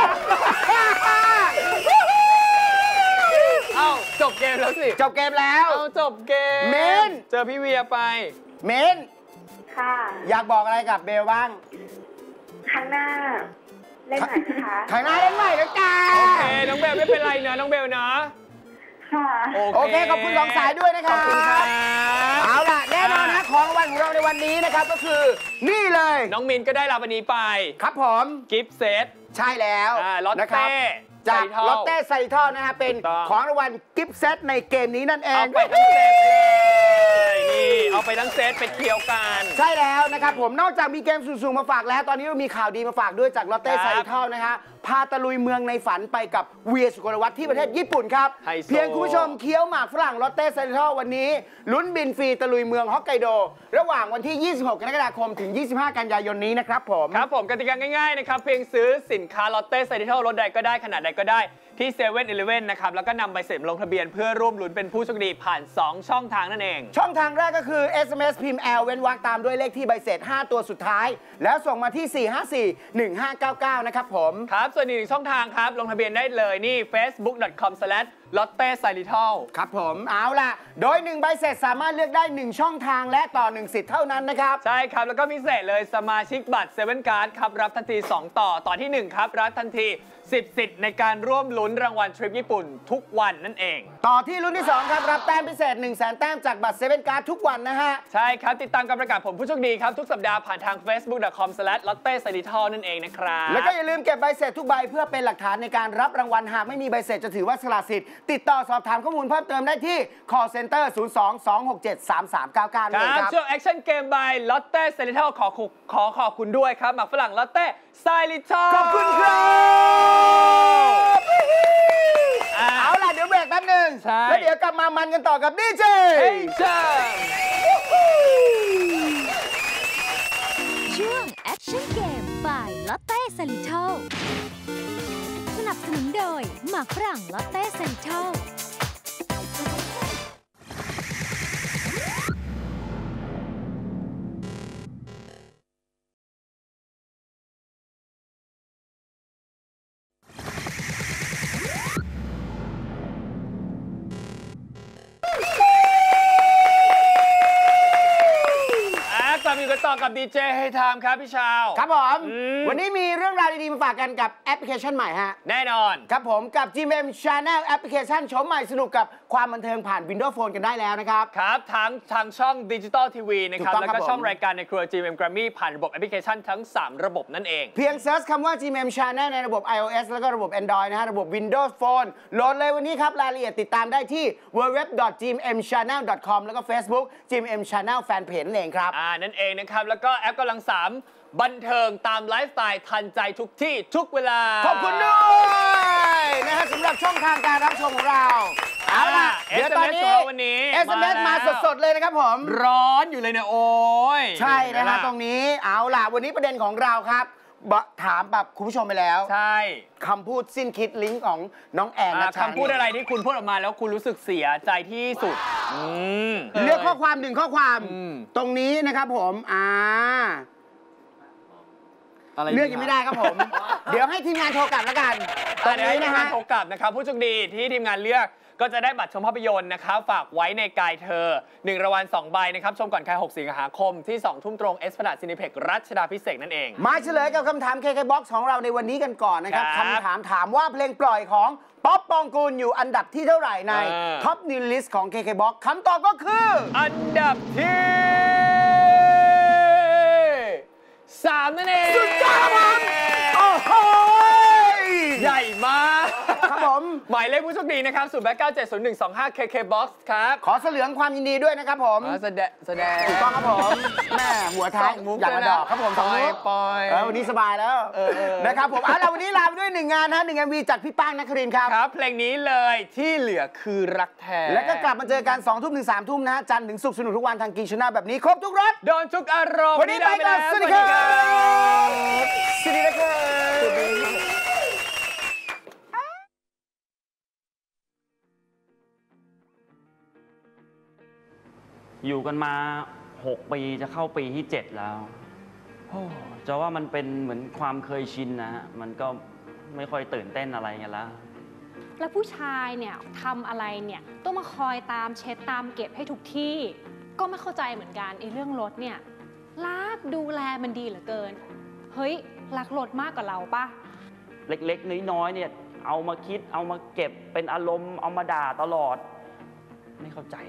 จบเกมแล้วสิจบเกมแล้วจบเกมมิ้นเจอพี่เวียไปมิ้นค่ะอยากบอกอะไรกับเบลบ้างครั้งหน้าเล่นใหม่นะคะครั้งหน้าเล่นใหม่แล้วจ้าโอเคน้องเบลไม่เป็นไรนะน้องเบลนะค่ะโอเคขอบคุณ2 สายด้วยนะครับขอบคุณครับเอาล่ะแน่นอนนะของรางวัลของเราในวันนี้นะครับก็คือนี่เลยน้องมินก็ได้รับวันนี้ไปครับผมกิฟต์เซตใช่แล้วลอตเต้จากลอตเต้ไซริทอลนะฮะเป็นของรางวัลกิฟต์เซตในเกมนี้นั่นเองเอาไปทั้งเซตเลยนี่เอาไปทั้งเซตไปเที่ยวกันใช่แล้วนะครับผมนอกจากมีเกมสูงๆมาฝากแล้วตอนนี้เรามีข่าวดีมาฝากด้วยจากลอตเต้ไซริทอลนะฮะพาตะลุยเมืองในฝันไปกับเวียสุโกลวัฒน์ที่ประเทศญี่ปุ่นครับเพียงคุณผู้ชมเคี้ยวหมากฝรั่งลอตเต้ไซริทอลวันนี้ลุ้นบินฟรีตะลุยเมืองฮอกไกโดระหว่างวันที่ 26 กรกฎาคมถึง 25 กันยายนนี้นะครับผมครับผมกติกาง่ายๆนะครับเพียงซื้อสินค้าลอตเต้ไซริทอลรถใดก็ได้ขนาดใดก็ได้ที่7-11 นะครับแล้วก็นำใบเสร็จลงทะเบียนเพื่อร่วมลุ้นเป็นผู้โชคดีผ่าน2 ช่องทางนั่นเองช่องทางแรกก็คือ SMS พิมพ์ L เว้นวรรคตามด้วยเลขที่ใบเสร็จ5 ตัวสุดท้ายแล้วส่งมาที่ 454-1599 นะครับผมครับส่วนอีกช่องทางครับลงทะเบียนได้เลยนี่ facebook.com/lottesaritol ครับผมเอาล่ะโดย1ใบเสร็จสามารถเลือกได้1ช่องทางและต่อ1สิทธิ์เท่านั้นนะครับใช่ครับแล้วก็พิเศษเลยสมาชิกบัตร7 Card ครับรับทันที2ต่อที่1ครับรับทันที10 สิทธิ์ในการร่วมลุ้นรางวัลทริปญี่ปุ่นทุกวันนั่นเองต่อที่ลุ้นที่2ครับรับแต้มพิเศษ 100,000 แต้มจากบัตร7 Card ทุกวันนะฮะใช่ครับติดตามการประกาศผลผู้โชคดีครับทุกสัปดาห์ผ่านทาง facebook.com/lottesaritol นั่นเองนะครับแล้วก็อย่าลืมเก็บใบเสร็จทุกใบเพื่อเป็นหลักฐานในการรับรางวัลหากไม่มีใบเสร็จจะถือว่าสละสิทธิ์ติดต่อสอบถามข้อมูลเพิ่มเติมได้ที่ call center 02-267-3399 ครับช่วง Action Game by Lotte Saritol ขอขอบคุณด้วยครับหมากฝรั่ง Lotte Saritol ขอบคุณครับเอาล่ะเดี๋ยวเบรกแป๊บนึงแล้วเดี๋ยวกลับมามันกันต่อกับดีเจช่วง Action Game by Lotte Saritol สนับสนุนโดยหมากฝรั่ง Lotte Saritol ต่อกับดีเจให้ไทม์ครับพี่ชาวครับผมวันนี้มีเรื่องราวดีๆมาฝากกันกับแอปพลิเคชันใหม่ฮะแน่นอนครับผมกับ GMM Channel แอปพลิเคชันชมใหม่สนุกกับความบันเทิงผ่าน Windows Phone กันได้แล้วนะครับครับทางช่องดิจิตอลทีวีนะครับแล้วก็ช่องรายการในครัว GMM Grammy ผ่านระบบแอปพลิเคชันทั้ง3ระบบนั่นเองเพียงเซิร์ชคำว่า GMM Channel ในระบบ iOS แล้วก็ระบบ Android นะฮะระบบ Windows Phone โหลดเลยวันนี้ครับรายละเอียดติดตามได้ที่ www.gmmchannel.com แล้วก็ Facebook GMM Channel Fanpage นั่นเองครับนั่นเองนะครับแล้วก็แอปกำลัง3บันเทิงตามไลฟ์สไตล์ทันใจทุกที่ทุกเวลาขอบคุณด้วยนะฮะสำหรับช่องทางการรับชมของเราเอาล่ะเดี๋ยวตอนนี้ SMS มาสดๆเลยนะครับผมร้อนอยู่เลยเนี่ยโอ้ยใช่นะฮะตรงนี้เอาล่ะวันนี้ประเด็นของเราครับถามแบบคุณผู้ชมไปแล้วใช่คำพูดสิ้นคิดลิงก์ของน้องแอนนะคำพูดอะไรที่คุณพูดออกมาแล้วคุณรู้สึกเสียใจที่สุดเลือกข้อความ1ข้อความตรงนี้นะครับผมเลือกยังไม่ได้ครับผมเดี๋ยวให้ทีมงานโทรกลับแล้วกันตอนนี้นะฮะโทรกลับนะครับผู้โชคดีที่ทีมงานเลือกก็จะได้บัตรชมภาพยนตร์นะครับฝากไว้ในกายเธอ1รางวัล2ใบนะครับชมก่อนใคร6 สิงหาคมที่2 ทุ่มตรงเอสพลาดซินิเพ็กรัชดาภิเษกนั่นเองมาเฉลยกับคำถาม KK Box ของเราในวันนี้กันก่อนนะครับคำถามว่าเพลงปล่อยของป๊อปปองกูลอยู่อันดับที่เท่าไหร่ในท็อปนิวลิสต์ของ KK Box คำตอบก็คืออันดับที่3นั่นเองสุดยอดครับโอ้โหใหญ่มากครับผมหมายเลขผู้โชคดีนะครับ08970125 KK Box ครับขอเสลืองความยินดีด้วยนะครับผมแสดงถูกต้องครับผมแม่หัวท้ายอยากมาดอกครับผมปอยวันนี้สบายแล้วนะครับผมเอาล่ะวันนี้ลาไปด้วย1งานนะ1 MV จากพี่ป้างนครินทร์ครับครับเพลงนี้เลยที่เหลือคือรักแท้แล้วก็กลับมาเจอกัน2 ทุ่มถึง3 ทุ่มนะจันทร์ถึงศุกร์สนุกทุกวันทางกีชนาแบบนี้ครบทุกรสโดนทุกอารมณ์วันนี้ไปก่อนสวัสดีครับสวัสดีนะครับอยู่กันมา6 ปีจะเข้าปีที่7แล้วจะว่ามันเป็นเหมือนความเคยชินนะฮะมันก็ไม่ค่อยตื่นเต้นอะไรกันแล้วผู้ชายเนี่ยทำอะไรเนี่ยต้องมาคอยตามเช็ดตามเก็บให้ทุกที่ก็ไม่เข้าใจเหมือนกันไอ้เรื่องรถเนี่ยรักดูแลมันดีเหลือเกินเฮ้ยรักรถมากกว่าเราปะเล็กๆน้อยๆเนี่ยเอามาคิดเอามาเก็บเป็นอารมณ์เอามาด่าตลอดไม่เข้าใจ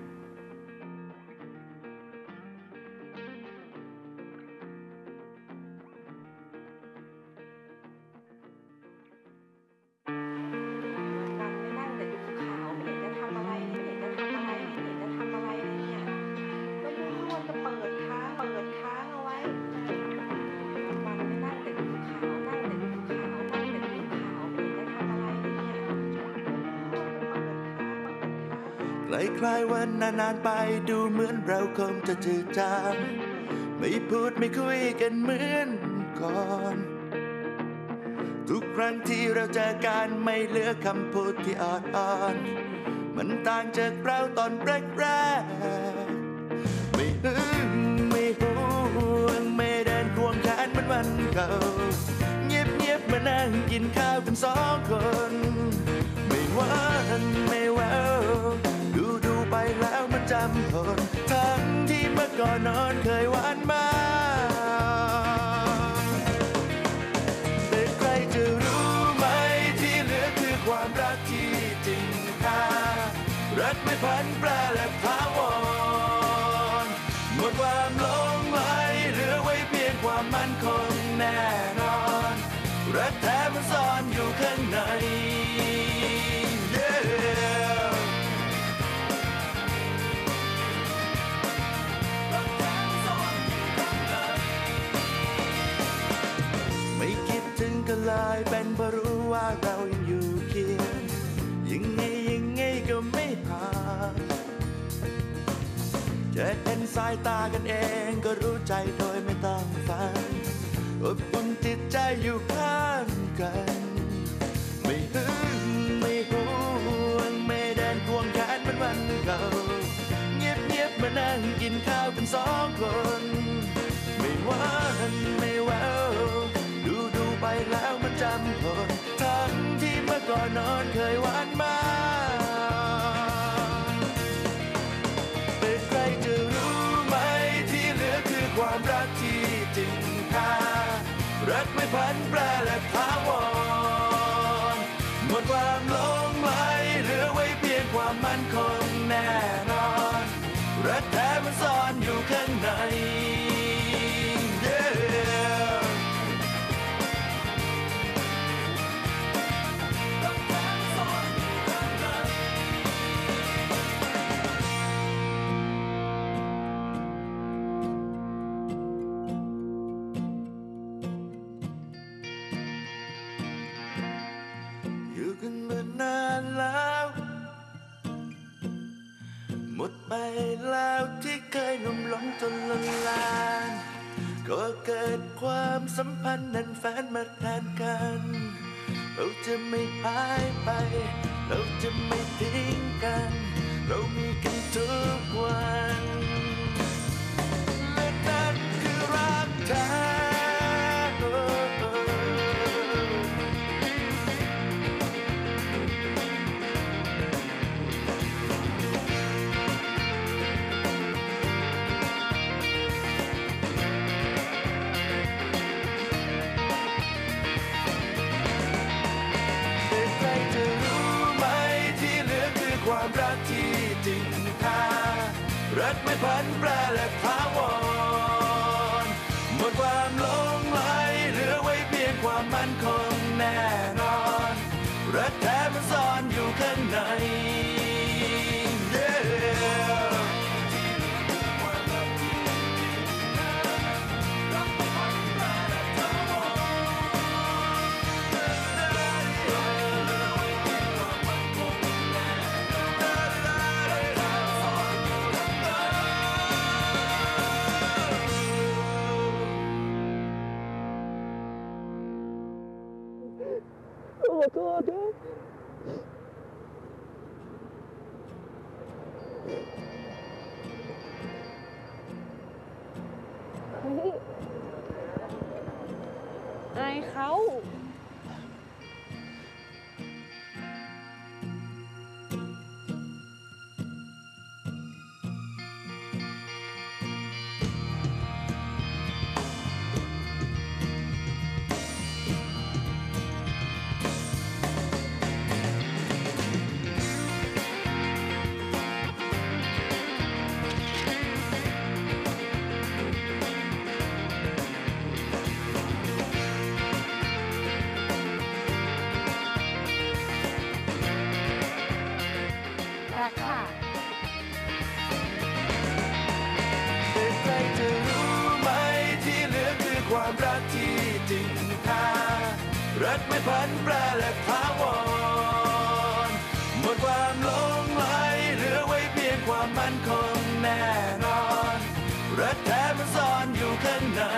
คล้ายๆวันนานๆไปดูเหมือนเราคงจะจืดจางไม่พูดไม่คุยกันเหมือนก่อนทุกครั้งที่เราเจอกันไม่เหลือคำพูดที่อ่อนๆมันต่างจากเราตอนแรกๆไม่หึงไม่ห่วงไม่เดินควงแขนเหมือนวันเก่าเงียบๆมานั่งกินข้าวกัน2 คนไม่หวานไม่แววดูไปแล้วมันจำทนทั้งที่เมื่อก่อนนอนเคยหวานมาแต่ใครจะรู้ไหมที่เหลือคือความรักที่จริงค่ารักไม่พันแปรและถาวรหมดความหลงไหลเหลือไว้เพียงความมั่นคงแน่นอนรักแท้มันซ่อนอยู่ข้างในกลายเป็นเพราะรู้ว่าเรายังอยู่เคียงยังไงก็ไม่ห่างจะเห็นสายตากันเองก็รู้ใจโดยไม่ต้องฟังอบอุ่นจิตใจอยู่ข้างกันไม่หึงไม่ห่วงไม่เดินควงแขนเหมือนวันเก่าเงียบมานั่งกินข้าวกัน2 คนไม่หวานไม่แววดูไปแล้วมันจำทนทั้งที่เมื่อก่อนนอนเคยหวานมาแต่ใครจะรู้ไหมที่เหลือคือความรักรักที่จริงค่ารักไม่พันแปรและถาวรหมดความหลงไหลเหลือไว้เพียงความมั่นคงแน่นอนรักแท้มันซ่อนอยู่ข้างในอยู่กันมานานแล้วหมดไปแล้วที่เคยนุ่มหลงจนละลานก็เกิดความสัมพันธ์นั้นแฟนมาแทนกันเราจะไม่หายไปเราจะไม่ทิ้งกันเรามีกันทุกวันและนั่นคือรักแท้ความรักที่จริงค่ารักไม่พันแปรและถาวรหมดความหลงไหลเหลือไว้เพียงความมั่นคงแน่นอนรักแท้มันซ่อนอยู่ข้างในขอโทษนะเฮ้ยอายเขาความรักที่จริงค่ารักไม่พันแปรและถาวรหมดความหลงไหลเหลือไว้เพียงความมั่นคงแน่นอนรักแท้มันซ่อนอยู่ข้างใน